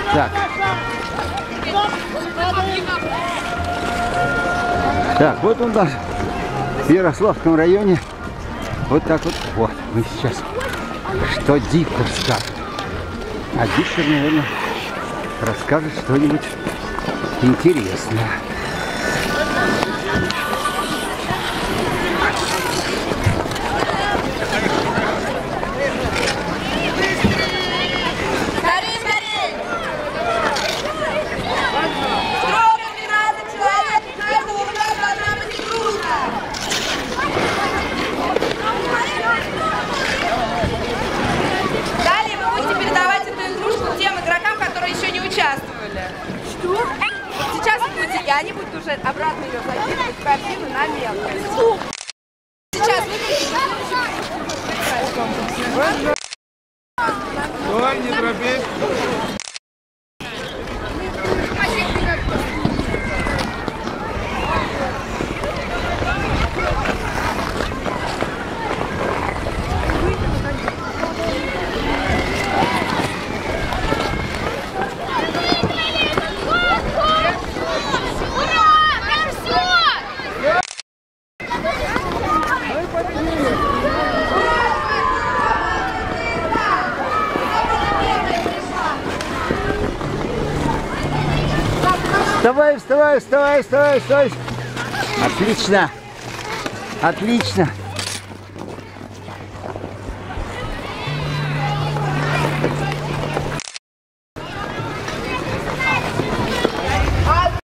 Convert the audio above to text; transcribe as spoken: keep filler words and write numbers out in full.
Так. Так, вот он даже в Ярославском районе. Вот так вот. Вот, мы сейчас. Что диктор скажет? А диктор, наверное, расскажет что-нибудь интересное. И они будут уже обратно ее закидывать в корзину на мелкость. Сейчас вы... Стой, не торопись. Вставай, вставай, вставай, вставай, вставай. Отлично. Отлично.